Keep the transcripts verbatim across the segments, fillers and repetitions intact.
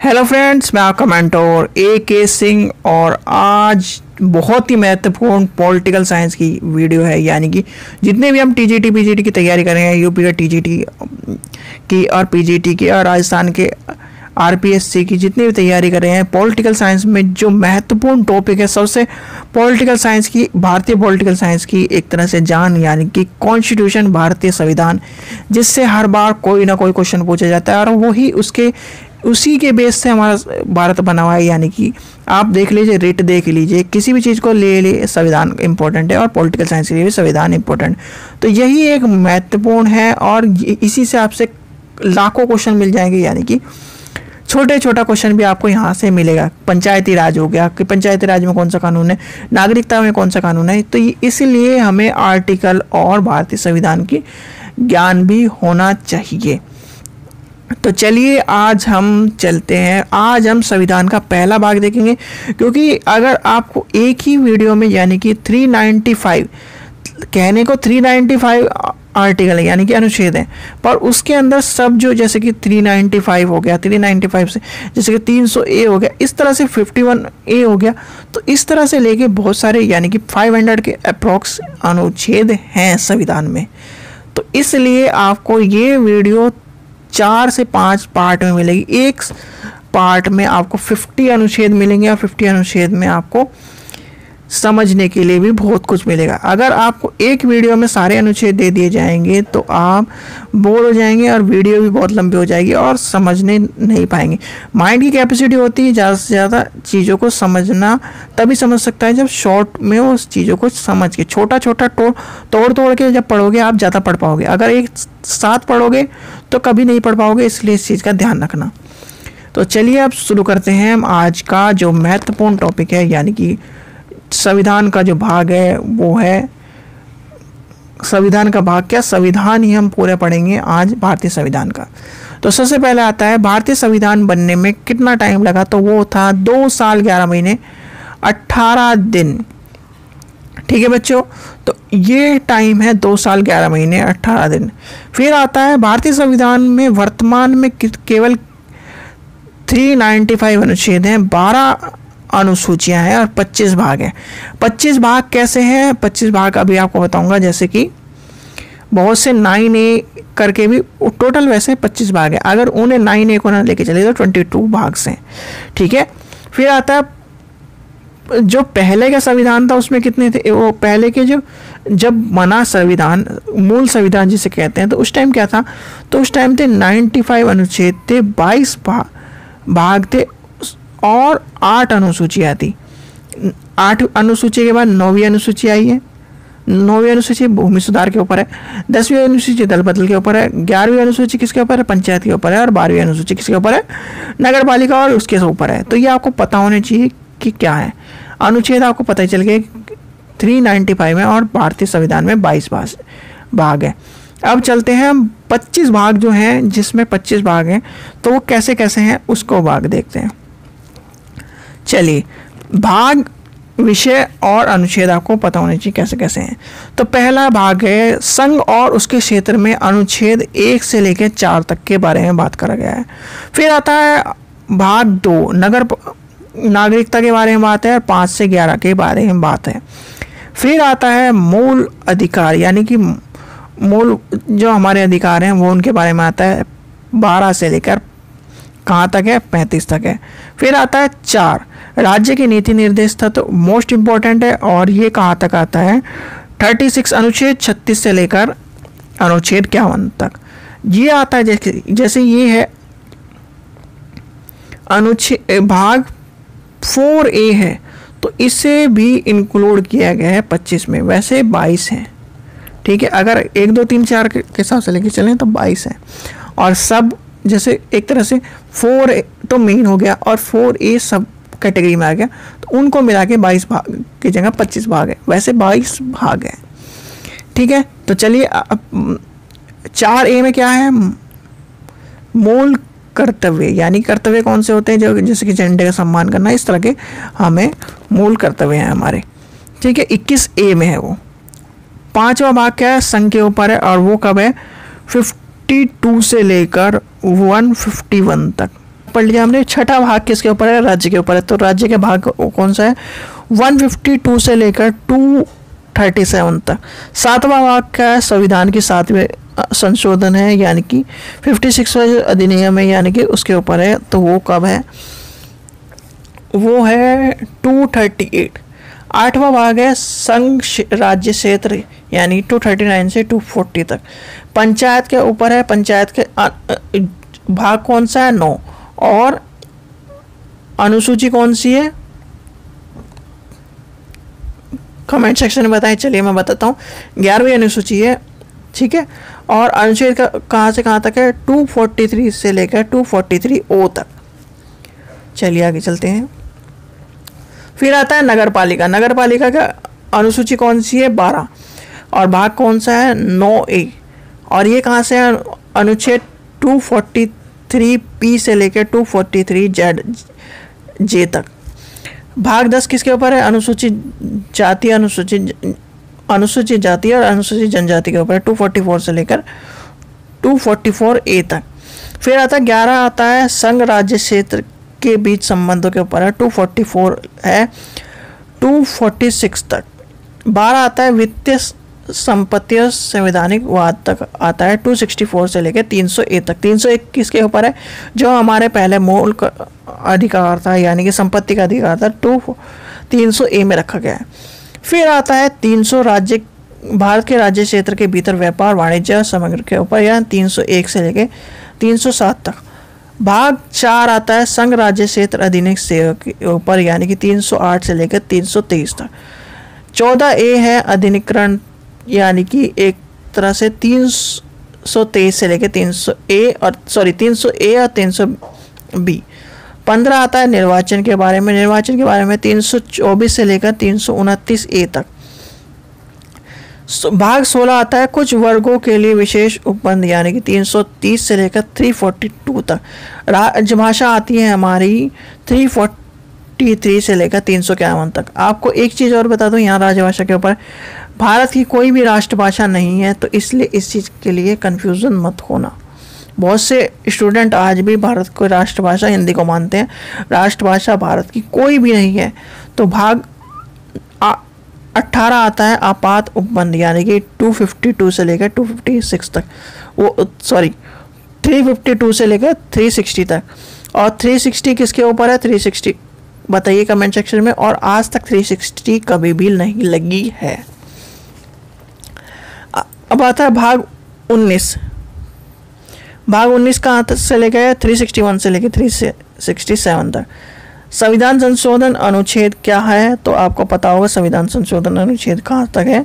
Hello friends, मैं आपका mentor ए के सिंह और आज बहुत ही महत्वपूर्ण पॉलिटिकल साइंस की वीडियो है। यानी कि जितने भी हम टीजीटी पीजीटी की तैयारी कर रहे हैं, यूपी का टीजीटी की और पीजीटी की और राजस्थान के आरपीएससी की जितनी भी तैयारी कर रहे हैं, पॉलिटिकल साइंस में जो महत्वपूर्ण टॉपिक है, सबसे पॉलिटिकल साइंस की, भारतीय पॉलिटिकल साइंस की एक तरह से जान, यानी कि कॉन्स्टिट्यूशन, भारतीय संविधान, जिससे हर बार कोई ना कोई क्वेश्चन पूछा जाता है और वही उसके उसी के बेस से हमारा भारत बना हुआ है। यानी कि आप देख लीजिए, रिट देख लीजिए, किसी भी चीज़ को ले लिए संविधान इंपॉर्टेंट है और पॉलिटिकल साइंस के लिए भी संविधान इंपॉर्टेंट। तो यही एक महत्वपूर्ण है और इसी से आपसे लाखों क्वेश्चन मिल जाएंगे। यानी कि छोटे छोटा क्वेश्चन भी आपको यहाँ से मिलेगा। पंचायती राज हो गया कि पंचायती राज में कौन सा कानून है, नागरिकता में कौन सा कानून है। तो इसलिए हमें आर्टिकल और भारतीय संविधान की ज्ञान भी होना चाहिए। तो चलिए आज हम चलते हैं। आज हम संविधान का पहला भाग देखेंगे, क्योंकि अगर आपको एक ही वीडियो में, यानी कि तीन सौ पचानवे, कहने को तीन सौ पचानवे आर्टिकल है यानी कि अनुच्छेद है, पर उसके अंदर सब जो, जैसे कि तीन सौ पचानवे हो गया, तीन सौ पचानवे से जैसे कि तीन सौ ए हो गया, इस तरह से इक्यावन ए हो गया। तो इस तरह से लेके बहुत सारे, यानी कि पाँच सौ के अप्रॉक्स अनुच्छेद हैं संविधान में। तो इसलिए आपको ये वीडियो चार से पाँच पार्ट में मिलेगी। एक पार्ट में आपको पचास अनुच्छेद मिलेंगे और पचास अनुच्छेद में आपको समझने के लिए भी बहुत कुछ मिलेगा। अगर आपको एक वीडियो में सारे अनुच्छेद दे दिए जाएंगे तो आप बोर हो जाएंगे और वीडियो भी बहुत लंबी हो जाएगी और समझने नहीं पाएंगे। माइंड की कैपेसिटी होती है ज़्यादा से ज़्यादा चीज़ों को समझना, तभी समझ सकता है जब शॉर्ट में उस चीज़ों को समझ के, छोटा छोटा तोड़ तोड़ तोड़ के जब पढ़ोगे आप ज़्यादा पढ़ पाओगे। अगर एक साथ पढ़ोगे तो कभी नहीं पढ़ पाओगे, इसलिए इस चीज़ का ध्यान रखना। तो चलिए अब शुरू करते हैं हम आज का जो महत्वपूर्ण टॉपिक है, यानी कि संविधान का जो भाग है वो है, संविधान का भाग क्या, संविधान ही हम पूरे पढ़ेंगे आज, भारतीय संविधान का। तो सबसे पहले आता है भारतीय संविधान बनने में कितना टाइम लगा। तो वो था दो साल ग्यारह महीने अट्ठारह दिन। ठीक है बच्चों, तो ये टाइम है दो साल ग्यारह महीने अट्ठारह दिन। फिर आता है भारतीय संविधान में वर्तमान में केवल तीन सौ पचानवे अनुच्छेद हैं, बारह अनुसूचियां हैं और पच्चीस भाग हैं। पच्चीस भाग कैसे हैं? पच्चीस भाग अभी आपको बताऊंगा। जैसे कि बहुत से नाइन ए करके भी टोटल वैसे पच्चीस भाग है। अगर उन्हें नाइन ए को ना लेके चले तो बाईस भाग से। ठीक है, फिर आता है जो पहले का संविधान था उसमें कितने थे। वो पहले के जो जब बना संविधान, मूल संविधान जिसे कहते हैं, तो उस टाइम क्या था, तो उस टाइम थे पचानवे अनुच्छेद थे, बाईस भाग थे और आठ अनुसूचियाँ थी। आठ अनुसूची के बाद नौवीं अनुसूची आई है। नौवीं अनुसूची भूमि सुधार के ऊपर है। दसवीं अनुसूची दल बदल के ऊपर है। ग्यारहवीं अनुसूची किसके ऊपर है? पंचायत के ऊपर है। और बारहवीं अनुसूची किसके ऊपर है? नगर पालिका और उसके ऊपर है। तो ये आपको पता होना चाहिए कि क्या है अनुच्छेद, आपको पता ही चल गया। तीन सौ पचानवे में और भारतीय संविधान में बाईस भाग है। अब चलते हैं हम पच्चीस भाग जो हैं, जिसमें पच्चीस भाग हैं, तो वो कैसे कैसे हैं उसको भाग देखते हैं। चलिए, भाग, विषय और अनुच्छेद आपको पता होने चाहिए कैसे कैसे हैं। तो पहला भाग है संघ और उसके क्षेत्र में, अनुच्छेद एक से लेकर चार तक के बारे में बात करा गया है। फिर आता है भाग दो, नगर नागरिकता के बारे में बात है और पाँच से ग्यारह के बारे में बात है। फिर आता है मूल अधिकार, यानी कि मूल जो हमारे अधिकार हैं वो उनके बारे में आता है, बारह से लेकर कहाँ तक है? पैंतीस तक है। फिर आता है चार, राज्य की नीति निर्देश था, तो मोस्ट इम्पोर्टेंट है और ये कहाँ तक आता है? छत्तीस अनुच्छेद छत्तीस से लेकर अनुच्छेद इक्यावन तक ये आता है। जैसे जैसे ये है अनुच्छेद भाग फोर ए है, तो इसे भी इंक्लूड किया गया है पच्चीस में। वैसे बाईस है। ठीक है, अगर एक दो तीन चार के हिसाब से लेके चलें तो बाईस है। और सब जैसे एक तरह से फोर तो मेन हो गया और फोर ए सब कैटेगरी में आ गया, तो उनको मिला के बाईस भाग की जगह पच्चीस भाग है। वैसे बाईस भाग है। ठीक है, तो चलिए चार ए में क्या है? मूल कर्तव्य, यानी कर्तव्य कौन से होते हैं? जो जैसे कि झंडे का सम्मान करना, इस तरह के हमें मूल कर्तव्य हैं हमारे। ठीक है, इक्कीस ए में है वो। पांचवा भाग क्या है? संघ के ऊपर है और वो कब है? बावन से लेकर एक सौ इक्यावन तक। पढ़ लिया हमने। छठा भाग किसके ऊपर है? राज्य के ऊपर है। तो राज्य के भाग कौन सा है? एक सौ बावन से लेकर दो सौ सैंतीस तक। सातवां भाग क्या है? संविधान की सातवें संशोधन है, यानी कि छप्पनवें अधिनियम है, यानी कि उसके ऊपर है। तो वो कब है? वो है दो सौ अड़तीस। आठवां भाग है संघ राज्य क्षेत्र, यानी दो सौ उनतालीस से दो सौ चालीस तक। पंचायत के ऊपर है। पंचायत के भाग कौन सा है? नौ। और अनुसूची कौन सी है? कमेंट सेक्शन में बताएं। चलिए मैं बताता हूँ। ग्यारहवीं अनुसूची है, ठीक है। और अनुच्छेद का कहाँ से कहाँ तक है? दो सौ तैंतालीस से लेकर दो सौ तैंतालीस ओ तक। चलिए आगे चलते हैं। फिर आता है नगर पालिका। नगर पालिका का अनुसूची कौन सी है? बारह। और भाग कौन सा है? नौ ए। और ये कहाँ से है? अनुच्छेद दो सौ तैंतालीस पी से लेकर दो सौ तैंतालीस जेड जे तक। भाग दस किसके ऊपर है? अनुसूचित जाति, अनुसूचित अनुसूचित जाति और अनुसूचित जनजाति के ऊपर है, दो सौ चौवालीस से लेकर दो सौ चौवालीस ए तक। फिर आता है ग्यारह आता है संघ राज्य क्षेत्र के बीच संबंधों के ऊपर है, दो सौ चौवालीस है दो सौ छियालीस तक। बारह आता है वित्तीय संपत्ति और संवैधानिक वाद तक आता है, दो सौ चौंसठ से लेकर तीन सौ ए तक। तीन सौ एक किसके ऊपर है? जो हमारे पहले मूल अधिकार था, यानी कि संपत्ति का अधिकार था, तो तीन सौ ए में रखा गया है। फिर आता है तीन सौ राज्य भारत के राज्य क्षेत्र के भीतर व्यापार वाणिज्य और समग्र के ऊपर, या तीन सौ एक से लेकर तीन सौ सात तक। भाग चार आता है संघ राज्य क्षेत्र अधिनियम सेवा के ऊपर, यानी कि तीन सौ आठ से लेकर तीन सौ तेईस तक। चौदह ए है अधिनिकरण, यानी कि एक तरह से तीन सौ तेईस से लेकर तीन सौ ए और सॉरी तीन सौ ए और तीन सौ बी। पंद्रह आता है निर्वाचन के बारे में। निर्वाचन के बारे में तीन सौ चौबीस से लेकर तीन सौ उनतीस ए तक। भाग सोलह आता है कुछ वर्गों के लिए विशेष उपबंध, यानी कि तीन सौ तीस से लेकर तीन सौ बयालीस तक। राजभाषा आती है हमारी तीन सौ तैंतालीस से लेकर तीन सौ इक्यावन तक। आपको एक चीज़ और बता दूं यहाँ राजभाषा के ऊपर, भारत की कोई भी राष्ट्रभाषा नहीं है, तो इसलिए इस चीज़ के लिए कन्फ्यूज़न मत होना। बहुत से स्टूडेंट आज भी भारत को राष्ट्रभाषा हिंदी को मानते हैं, राष्ट्रभाषा भारत की कोई भी नहीं है। तो भाग अट्ठारह आता है आपात उपबंध, यानी कि दो सौ बावन से लेकर दो सौ छप्पन तक, वो सॉरी तीन सौ बावन से लेकर तीन सौ साठ तक। और तीन सौ साठ किसके ऊपर है? तीन सौ साठ बताइए कमेंट सेक्शन में। और आज तक तीन सौ साठ कभी भी नहीं लगी है। अब आता है भाग उन्नीस। भाग उन्नीस कहाँ से लेकर तीन सौ इकसठ से लेकर तीन सौ सड़सठ तक। संविधान संशोधन अनुच्छेद क्या है? तो आपको पता होगा संविधान संशोधन अनुच्छेद कहाँ तक है,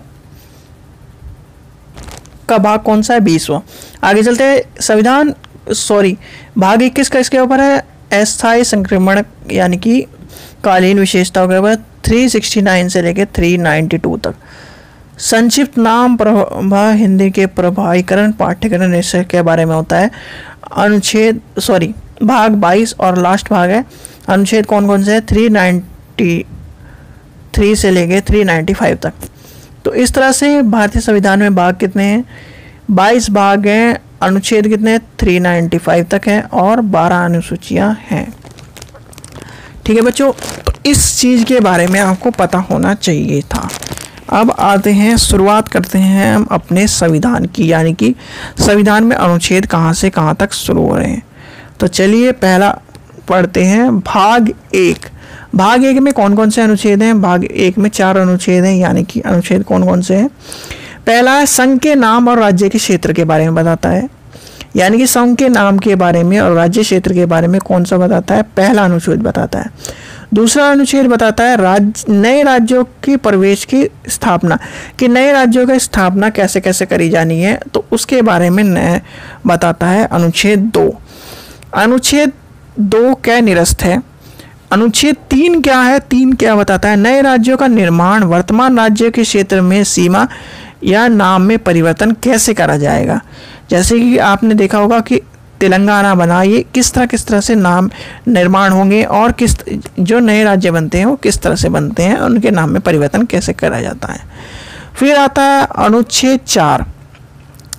का भाग कौन सा है? बीसवां। आगे चलते हैं। संविधान सॉरी भाग इक्कीस का इसके ऊपर है अस्थायी संक्रमण, यानी कि कालीन विशेषताओं के ऊपर तीन सौ उनहत्तर से लेकर तीन सौ बानवे तक। संक्षिप्त नाम प्रभा हिंदी के प्रभावीकरण पाठ्यक्रम निश्चय के बारे में होता है। अनुच्छेद सॉरी भाग बाईस और लास्ट भाग है। अनुच्छेद कौन कौन से है? तीन सौ तिरानवे से लेके तीन सौ पचानवे तक। तो इस तरह से भारतीय संविधान में भाग कितने हैं? बाईस भाग हैं। अनुच्छेद कितने? तीन सौ पचानवे तक है और बारह अनुसूचियां हैं। ठीक है बच्चों, तो इस चीज़ के बारे में आपको पता होना चाहिए था। अब आते हैं, शुरुआत करते हैं हम अपने संविधान की, यानी कि संविधान में अनुच्छेद कहाँ से कहाँ तक शुरू हो रहे हैं। तो चलिए पहला पढ़ते हैं भाग एक। भाग एक में कौन कौन से अनुच्छेद हैं? भाग एक में चार अनुच्छेद हैं, यानी कि अनुच्छेद कौन कौन से हैं? पहला है संघ के नाम और राज्य के क्षेत्र के बारे में बताता है, यानी कि संघ के नाम के बारे में और राज्य क्षेत्र के बारे में कौन सा बताता है? पहला अनुच्छेद बताता है। दूसरा अनुच्छेद बताता है राज्य नए राज्यों के प्रवेश की स्थापना, कि नए राज्यों की स्थापना कैसे कैसे करी जानी है, तो उसके बारे में नए बताता है अनुच्छेद दो। अनुच्छेद दो क्या निरस्त है? अनुच्छेद तीन क्या है? तीन क्या बताता है? नए राज्यों का निर्माण वर्तमान राज्य के क्षेत्र में सीमा या नाम में परिवर्तन कैसे करा जाएगा। जैसे कि आपने देखा होगा कि तेलंगाना बना, ये किस तरह किस तरह से नाम निर्माण होंगे और किस जो नए राज्य बनते हैं वो किस तरह से बनते हैं, उनके नाम में परिवर्तन कैसे करा जाता है। फिर आता है अनुच्छेद चार।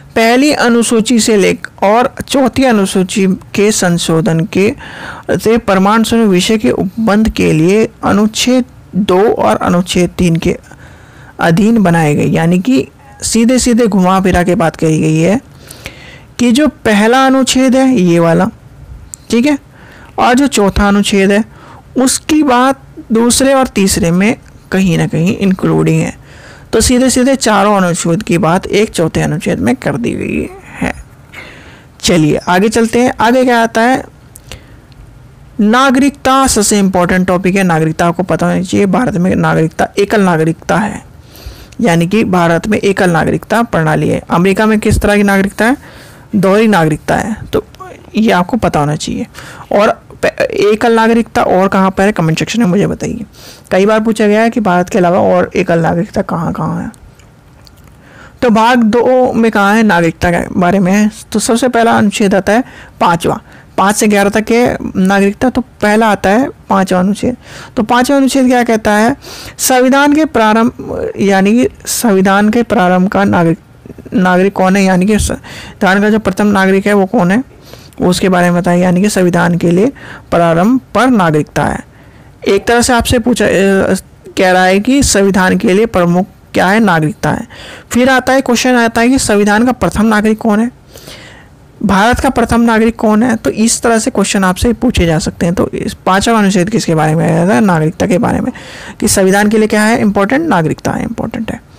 पहली अनुसूची से लेकर और चौथी अनुसूची के संशोधन के से परमाणु समूह विषय के उपबंध के लिए अनुच्छेद दो और अनुच्छेद तीन के अधीन बनाए गए। यानी कि सीधे सीधे घुमा फिरा के बात कही गई है कि जो पहला अनुच्छेद है ये वाला, ठीक है, और जो चौथा अनुच्छेद है उसकी बात दूसरे और तीसरे में कहीं ना कहीं इंक्लूडिंग है। तो सीधे सीधे चारों अनुच्छेद की बात एक चौथे अनुच्छेद में कर दी गई है। चलिए आगे चलते हैं। आगे क्या आता है, नागरिकता सबसे इंपॉर्टेंट टॉपिक है। नागरिकता को पता होना चाहिए। भारत में नागरिकता एकल नागरिकता है, यानी कि भारत में एकल नागरिकता प्रणाली है। अमेरिका में किस तरह की नागरिकता है, दोहरी नागरिकता है। तो ये आपको पता होना चाहिए। और एकल नागरिकता और कहाँ पर है, कमेंट सेक्शन में मुझे बताइए। कई बार पूछा गया है कि भारत के अलावा और एकल नागरिकता कहाँ कहाँ है। तो भाग दो में कहाँ है, नागरिकता के बारे में है। तो सबसे पहला अनुच्छेद आता है पाँचवा, पाँच से ग्यारह तक के नागरिकता। तो पहला आता है पाँचवा अनुच्छेद। तो पाँचवा अनुच्छेद क्या कहता है, संविधान के प्रारंभ, यानी कि संविधान के प्रारंभ का नागरिक नागरिक कौन है, यानी कि संविधान का जो प्रथम नागरिक है वो कौन है, उसके बारे में बताया। यानी कि संविधान के लिए प्रारंभ पर नागरिकता है। एक तरह से आपसे पूछा कह रहा है कि संविधान के लिए प्रमुख क्या है, नागरिकता है। फिर आता है क्वेश्चन आता है कि संविधान का प्रथम नागरिक कौन है, भारत का प्रथम नागरिक कौन है। तो इस तरह से क्वेश्चन आपसे पूछे जा सकते हैं। तो इस पांचवा अनुच्छेद किसके बारे में है, नागरिकता के बारे में, कि संविधान के लिए क्या है इंपॉर्टेंट, नागरिकता है इंपॉर्टेंट है।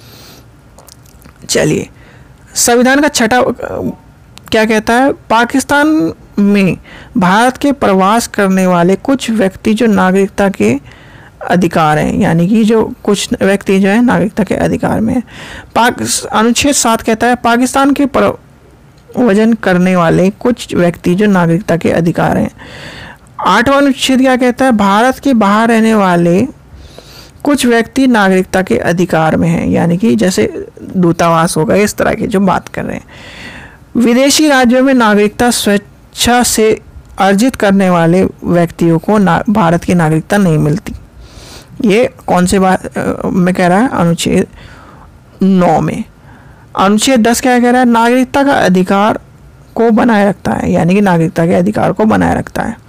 चलिए संविधान का छठा क्या कहता है, पाकिस्तान में भारत के प्रवास करने वाले कुछ व्यक्ति जो नागरिकता के अधिकार हैं, यानी कि जो कुछ व्यक्ति जो है नागरिकता के अधिकार में है। पाक अनुच्छेद सात कहता है पाकिस्तान के प्रवजन करने वाले कुछ व्यक्ति जो नागरिकता के अधिकार हैं। आठवां अनुच्छेद क्या कहता है, भारत के बाहर रहने वाले कुछ व्यक्ति नागरिकता के अधिकार में हैं, यानी कि जैसे दूतावास होगा, इस तरह की जो बात कर रहे हैं। विदेशी राज्यों में नागरिकता स्वेच्छा से अर्जित करने वाले व्यक्तियों को भारत की नागरिकता नहीं मिलती। ये कौन से बात में कह रहा है, अनुच्छेद नौ में। अनुच्छेद दस क्या कह रहा है, नागरिकता का अधिकार को बनाए रखता है, यानी कि नागरिकता के अधिकार को बनाए रखता है।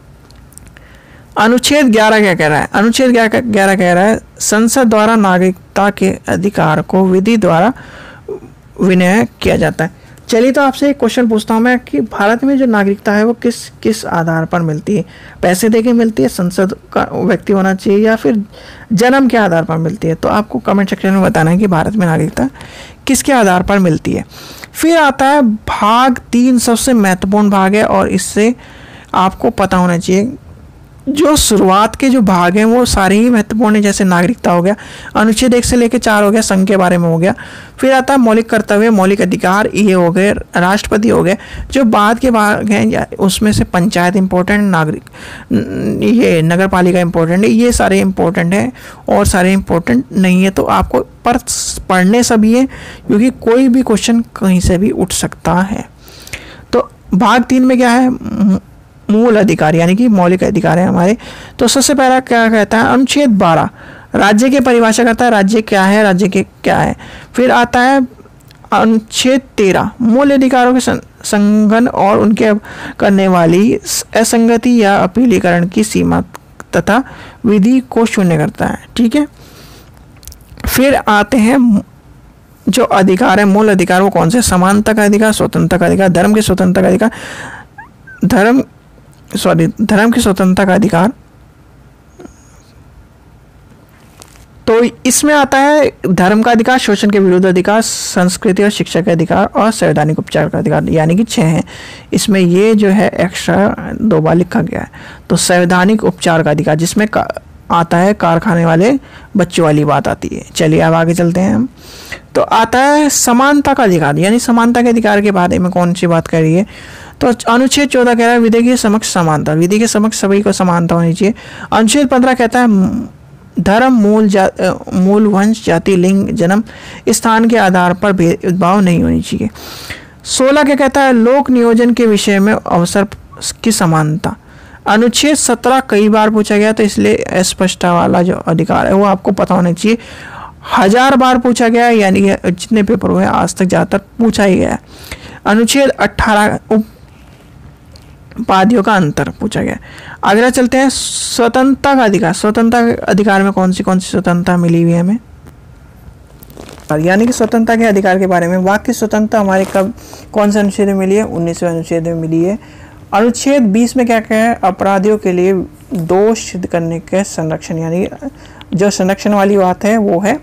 अनुच्छेद ग्यारह क्या कह रहा है, अनुच्छेद ग्यारह कह रहा है संसद द्वारा नागरिकता के अधिकार को विधि द्वारा विनय किया जाता है। चलिए तो आपसे एक क्वेश्चन पूछता हूँ मैं कि भारत में जो नागरिकता है वो किस किस आधार पर मिलती है, पैसे देके मिलती है, संसद का व्यक्ति होना चाहिए, या फिर जन्म के आधार पर मिलती है। तो आपको कमेंट सेक्शन में बताना है कि भारत में नागरिकता किसके आधार पर मिलती है। फिर आता है भाग तीन, सबसे महत्वपूर्ण भाग है और इससे आपको पता होना चाहिए। जो शुरुआत के जो भाग हैं वो सारे ही महत्वपूर्ण है, जैसे नागरिकता हो गया, अनुच्छेद एक से लेकर चार हो गया, संघ के बारे में हो गया। फिर आता है मौलिक कर्तव्य, मौलिक अधिकार, ये हो गए, राष्ट्रपति हो गए। जो बाद के भाग हैं उसमें से पंचायत इंपॉर्टेंट, नागरिक ये नगर पालिका इंपॉर्टेंट है, ये सारे इंपॉर्टेंट है और सारे इंपॉर्टेंट नहीं है। तो आपको पर पढ़ने सभी है, क्योंकि कोई भी क्वेश्चन कहीं से भी उठ सकता है। तो भाग तीन में क्या है, मूल अधिकार, यानी कि मौलिक अधिकार है हमारे। तो सबसे पहला क्या कहता है, अनुच्छेद बारह राज्य की परिभाषा करता है, राज्य क्या है, राज्य के क्या है। फिर आता है अनुच्छेद तेरह मूल अधिकारों के संगठन और उनके करने वाली असंगति या अपीलीकरण की सीमा तथा विधि को शून्य करता है, ठीक है। फिर आते हैं जो अधिकार है, मूल अधिकार वो कौन से, समानता का अधिकार, स्वतंत्रता का अधिकार, धर्म की स्वतंत्रता का अधिकार, धर्म सॉरी धर्म की स्वतंत्रता का अधिकार। तो इसमें आता है धर्म का अधिकार, शोषण के विरुद्ध अधिकार, संस्कृति और शिक्षा के अधिकार और संवैधानिक उपचार का अधिकार, यानी कि छह हैं। इसमें ये जो है एक्स्ट्रा दो बार लिखा गया है। तो संवैधानिक उपचार का अधिकार जिसमें आता है कारखाने वाले बच्चों वाली बात आती है। चलिए अब आगे चलते हैं हम। तो आता है समानता का अधिकार, यानी समानता के अधिकार के बारे में कौन सी बात कर रही है। तो अनुच्छेद चौदह कह रहा है विधि के समक्ष समानता, विधि के समक्ष सभी को समानता होनी चाहिए। अनुच्छेद पंद्रह कहता है धर्म, मूल जा मूल वंश, जाति, लिंग, जन्म स्थान के आधार पर भेदभाव नहीं होनी चाहिए। सोलह क्या कहता है, लोक नियोजन के विषय में अवसर की समानता। अनुच्छेद सत्रह कई बार पूछा गया, तो इसलिए अस्पष्टता वाला जो अधिकार है वो आपको पता होना चाहिए। हजार बार पूछा गया है, यानी कि जितने पेपर हुए आज तक ज़्यादातर पूछा ही गया है। अनुच्छेद अठारह उपाधियों का अंतर पूछा गया है। अगला चलते हैं स्वतंत्रता का अधिकार। स्वतंत्रता के अधिकार में कौन सी कौन सी स्वतंत्रता मिली हुई है हमें, यानी कि स्वतंत्रता के अधिकार के बारे में। वाक्य स्वतंत्रता हमारे कब कौन से अनुच्छेद में मिली है, उन्नीसवें अनुच्छेद में मिली है। अनुच्छेद बीस में क्या क्या है, अपराधियों के लिए दोष सिद्ध करने के संरक्षण, यानी जो संरक्षण वाली बात है वो है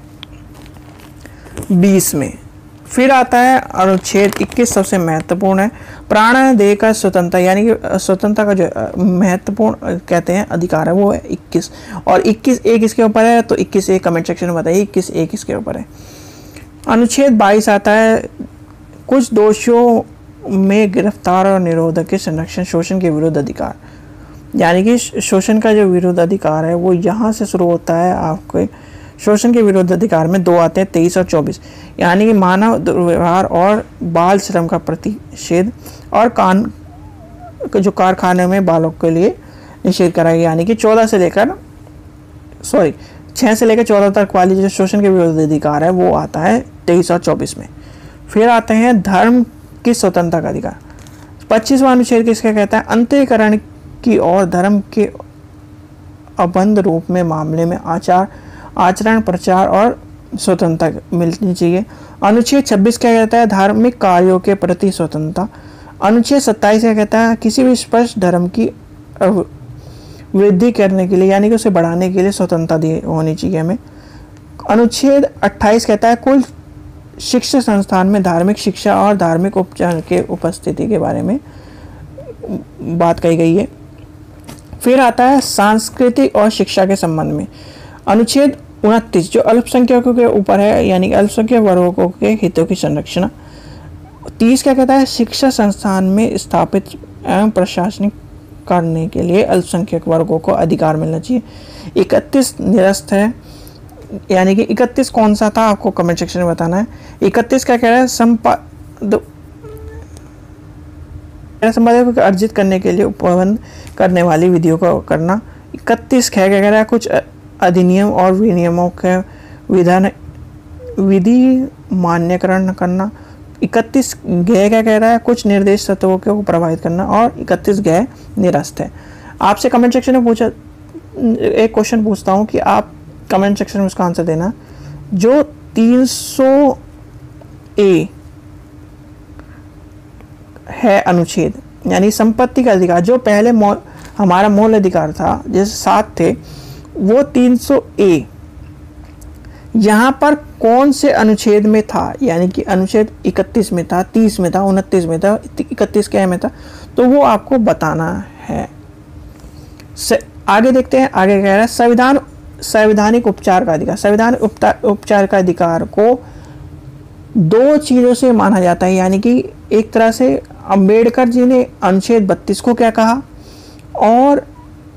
बीस में। फिर आता है अनुच्छेद इक्कीस, सबसे महत्वपूर्ण है, प्राणदेह का स्वतंत्रता, यानी कि स्वतंत्रता का जो महत्वपूर्ण कहते हैं अधिकार है वो है इक्कीस। और इक्कीस एक इसके ऊपर है, तो इक्कीस एक कमेंट सेक्शन में बताइए इक्कीस एक इसके ऊपर है। अनुच्छेद बाईस आता है, कुछ दोषियों में गिरफ्तार और निरोधक के संरक्षण, शोषण के विरुद्ध अधिकार, यानी कि शोषण का जो विरुद्ध अधिकार है वो यहाँ से शुरू होता है। आपके शोषण के विरुद्ध अधिकार में दो आते हैं, तेईस और चौबीस, यानी कि मानव दुर्व्यवहार और बाल श्रम का प्रतिषेध, और कान जो कारखाने में बालों के लिए निषेध कराएगा, यानी कि चौदह से लेकर सॉरी छः से लेकर चौदह तक वाली जो शोषण के विरुद्ध अधिकार है वो आता है तेईस और चौबीस में। फिर आते हैं धर्म की स्वतंत्रता का अधिकार। पच्चीसवां अनुच्छेद किसका कहता है, अंतःकरण की और धर्म के अबंध रूप में मामले में आचार आचरण प्रचार और स्वतंत्रता मिलनी चाहिए। अनुच्छेद छब्बीस क्या कहता है, धार्मिक कार्यों के प्रति स्वतंत्रता। अनुच्छेद सत्ताईस क्या कहता है, किसी भी स्पष्ट धर्म की वृद्धि करने के लिए, यानी कि उसे बढ़ाने के लिए स्वतंत्रता दी होनी चाहिए हमें। अनुच्छेद अट्ठाईस कहता है, कुल शिक्षा संस्थान में धार्मिक शिक्षा और धार्मिक उपचार के उपस्थिति के बारे में बात कही गई है। फिर आता है सांस्कृतिक और शिक्षा के संबंध में। अनुच्छेद उनतीस जो अल्पसंख्यकों के ऊपर है, यानी अल्पसंख्यक वर्गों के हितों की संरक्षण। तीस क्या कहता है, शिक्षा संस्थान में स्थापित एवं प्रशासनिक करने के लिए अल्पसंख्यक वर्गों को अधिकार मिलना चाहिए। इकतीस निरस्त है, यानी कि इकतीस कौन सा था आपको कमेंट सेक्शन में बताना है। इकतीस क्या कह रहा है, संपाद संपादकों को अर्जित करने के लिए उपबंध करने वाली विधियों को करना। इकतीस क्या कह रहा है, कुछ अधिनियम और विनियमों के विधान विधि मान्यकरण करना। इकतीस गै क्या कह रहा है, कुछ निर्देश तत्वों को प्रभावित करना। और इकतीस गै निरस्त है। आपसे कमेंट सेक्शन में पूछा एक क्वेश्चन पूछता हूँ कि आप कमेंट सेक्शन में उसका आंसर देना। जो तीन सौ ए है अनुच्छेद, यानी संपत्ति का अधिकार, जो पहले हमारा मूल अधिकार था जैसे सात थे, वो तीन सौ ए यहाँ पर कौन से अनुच्छेद में था, यानी कि अनुच्छेद इकतीस में था, तीस में था, उनतीस में था, इकतीस क्या में था, तो वो आपको बताना है। आगे देखते हैं, आगे कह रहा है संविधान संवैधानिक उपचार का अधिकार। संविधान उपचार का अधिकार को दो चीज़ों से माना जाता है, यानी कि एक तरह से अंबेडकर जी ने अनुच्छेद बत्तीस को क्या कहा, और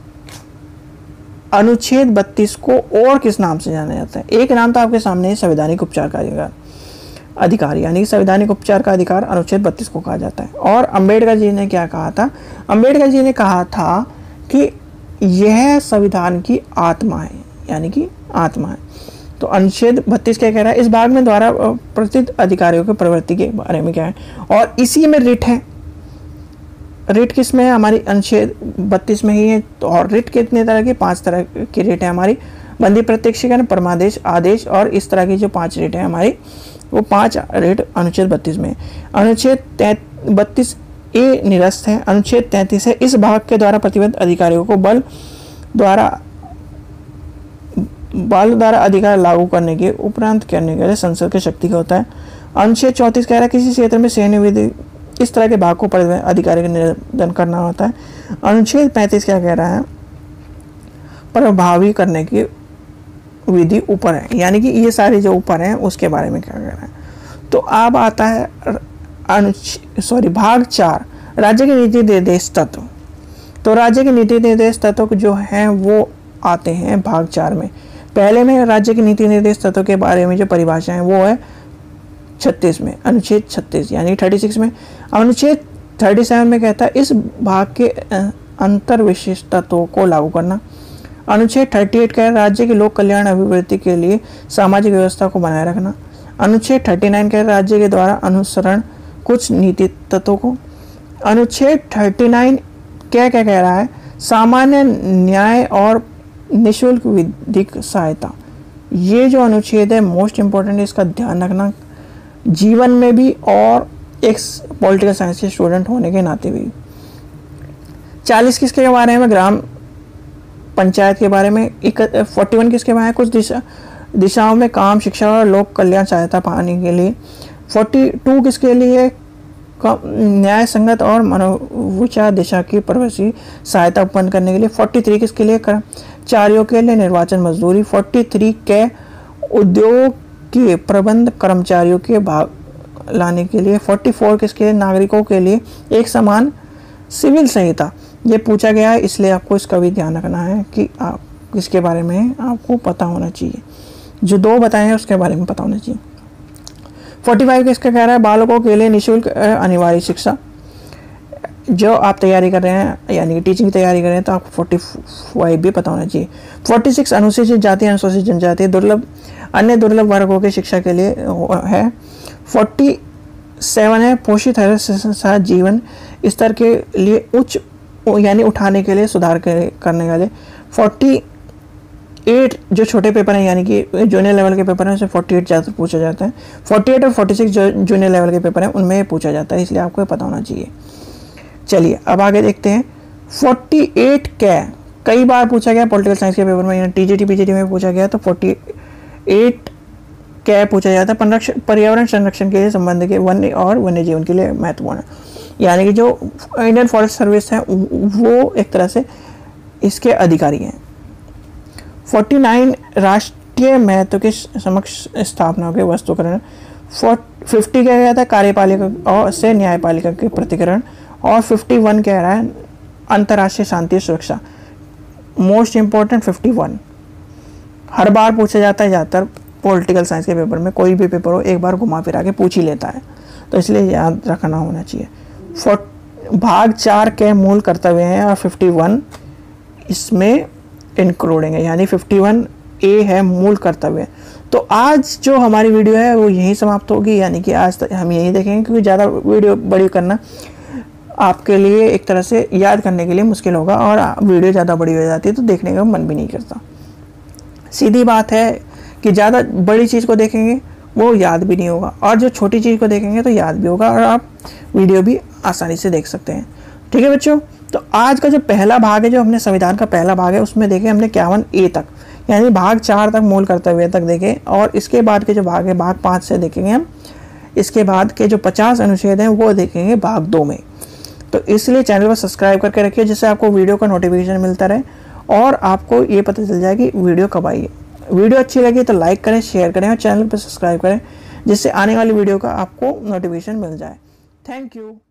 अनुच्छेद बत्तीस को और किस नाम से जाना जाता है। एक नाम तो आपके सामने है, संवैधानिक उपचार का अधिकार अधिकार यानी कि संवैधानिक उपचार का अधिकार अनुच्छेद बत्तीस को कहा जाता है। और अंबेडकर जी ने क्या कहा था, अंबेडकर जी ने कहा था कि यह संविधान की आत्मा है, यानी कि आत्मा है। तो अनुच्छेद बत्तीस क्या कह रहा है, इस भाग में द्वारा प्रतिष्ठित अधिकारियों के प्रवृत्ति के बारे में क्या है, और इसी में रिट है। रिट किस में है, हमारी अनुच्छेद बत्तीस में ही है। तो और रिट कितने तरह की, पांच तरह की रिट है हमारी, बंदी प्रत्यक्षीकरण, परमादेश, आदेश, और इस तरह की जो पांच रिट है हमारी, वो पांच रिट अनुच्छेद बत्तीस में है। अनुच्छेद बत्तीस ए निरस्त है। अनुच्छेद तैंतीस है, इस भाग के द्वारा प्रतिबद्ध अधिकारियों को बल द्वारा बल द्वारा अधिकार लागू करने के उपरांत करने के लिए संसद की शक्ति का होता है। अनुच्छेद चौंतीस कह रहा है, किसी क्षेत्र में सैन्य विधि इस तरह के भाग को अधिकारी का निवेदन करना होता है। अनुच्छेद पैंतीस क्या कह रहा है, प्रभावी करने की विधि ऊपर है, यानी कि ये सारे जो ऊपर हैं उसके बारे में क्या कह रहा है। तो अब आता है अनुच्छेद सॉरी भाग चार, राज्य के नीति निर्देश तत्व। तो राज्य के नीति निर्देश तत्व जो हैं वो आते हैं भाग चार में। पहले में राज्य के नीति निर्देश तत्व के बारे में जो परिभाषा है वो है छत्तीस में, अनुच्छेद छत्तीस यानी छत्तीस में। अनुच्छेद सैंतीस में कहता है इस भाग के अंतर विशिष्ट तत्वों को लागू करना। अनुच्छेद अड़तीस कह रहा है राज्य की लोक कल्याण अभिवृद्धि के लिए सामाजिक व्यवस्था को बनाए रखना। अनुच्छेद उनतीस कह रहा है राज्य के द्वारा अनुसरण कुछ नीति तत्वों को। अनुच्छेद उनतीस क्या क्या कह रहा है, सामान्य न्याय और निःशुल्क विधिक सहायता। ये जो अनुच्छेद है मोस्ट इम्पोर्टेंट है, इसका ध्यान रखना जीवन में भी और एक पॉलिटिकल साइंस के स्टूडेंट होने के नाते भी। चालीस किसके बारे में, ग्राम पंचायत के बारे में। फोर्टी वन किसके बारे में, कुछ दिशा दिशाओं में काम, शिक्षा और लोक कल्याण सहायता पाने के लिए। फोर्टी टू किसके लिए, न्याय संगत और मनोविचार दिशा की प्रवासी सहायता उत्पन्न करने के लिए। फोर्टी थ्री किसके लिए, कर्मचारियों के लिए निर्वाचन मजदूरी। फोर्टी थ्री के उद्योग के प्रबंध कर्मचारियों के भाग लाने के लिए। फोर्टी फोर किसके लिए, नागरिकों के लिए एक समान सिविल संहिता। ये पूछा गया है, इसलिए आपको इसका भी ध्यान रखना है कि आप किसके बारे में आपको पता होना चाहिए। जो दो बताए हैं उसके बारे में पता होना चाहिए। फोर्टी फाइव किसका कह रहा है, बालकों के लिए निःशुल्क अनिवार्य शिक्षा। जो आप तैयारी कर रहे हैं यानी कि टीचिंग की तैयारी कर रहे हैं तो आपको फोर्टी फाइव भी पता होना चाहिए। फोर्टी सिक्स अनुसूचित जाति अनुसूचित जनजाति दुर्लभ अन्य दुर्लभ वर्गों की शिक्षा के लिए है। फोर्टी सेवन है पोषित है जीवन स्तर के लिए उच्च यानी उठाने के लिए सुधार करने वाले। फोर्टी एट जो छोटे पेपर हैं यानी कि जूनियर लेवल के पेपर हैं उससे फोर्टी एट ज़्यादा पूछा जाता है। फोर्टी एट और फोर्टी सिक्स जो जूनियर लेवल के पेपर हैं उनमें पूछा जाता है, इसलिए आपको पता होना चाहिए। चलिए अब आगे देखते हैं। फोर्टी एट क्या कई बार पूछा गया पॉलिटिकल साइंस के पेपर में, यानी टीजीटी पीजीटी में पूछा गया, तो फोर्टी एट क्या पूछा जाता है, पर्यावरण संरक्षण के संबंध के वन्य और वन्य जीवन के लिए महत्वपूर्ण है। यानी कि जो इंडियन फॉरेस्ट सर्विस है वो एक तरह से इसके अधिकारी हैं। फोर्टी नाइन राष्ट्रीय महत्व के समक्ष स्थापना के वस्तुकरण। फिफ्टी क्या कहता है, कार्यपालिका और से न्यायपालिका के प्रतिकरण। और फिफ्टी वन कह रहा है अंतर्राष्ट्रीय शांति सुरक्षा। मोस्ट इम्पोर्टेंट फिफ्टी वन हर बार पूछा जाता है, ज़्यादातर पॉलिटिकल साइंस के पेपर में कोई भी पेपर हो एक बार घुमा फिरा के पूछ ही लेता है, तो इसलिए याद रखना होना चाहिए। फोर भाग चार के मूल कर्तव्य हैं और फिफ्टी वन इसमें इंक्लूडिंग है, यानी फिफ्टी वन ए है मूल कर्तव्य। तो आज जो हमारी वीडियो है वो यहीं समाप्त होगी, यानी कि आज तक हम यही देखेंगे क्योंकि ज़्यादा वीडियो बड़ी करना आपके लिए एक तरह से याद करने के लिए मुश्किल होगा और वीडियो ज़्यादा बड़ी हो जाती है तो देखने का मन भी नहीं करता। सीधी बात है कि ज़्यादा बड़ी चीज़ को देखेंगे वो याद भी नहीं होगा और जो छोटी चीज़ को देखेंगे तो याद भी होगा और आप वीडियो भी आसानी से देख सकते हैं। ठीक है बच्चों, तो आज का जो पहला भाग है, जो हमने संविधान का पहला भाग है, उसमें देखे हमने इक्यावन ए तक, यानी भाग चार तक मूल कर्तव्य तक देखे। और इसके बाद के जो भाग है भाग पाँच से देखेंगे हम, इसके बाद के जो पचास अनुच्छेद हैं वो देखेंगे भाग दो में। तो इसलिए चैनल को सब्सक्राइब करके रखिए जिससे आपको वीडियो का नोटिफिकेशन मिलता रहे और आपको ये पता चल जाए कि वीडियो कब आई है। वीडियो अच्छी लगी तो लाइक करें, शेयर करें और चैनल पर सब्सक्राइब करें जिससे आने वाली वीडियो का आपको नोटिफिकेशन मिल जाए। Thank you.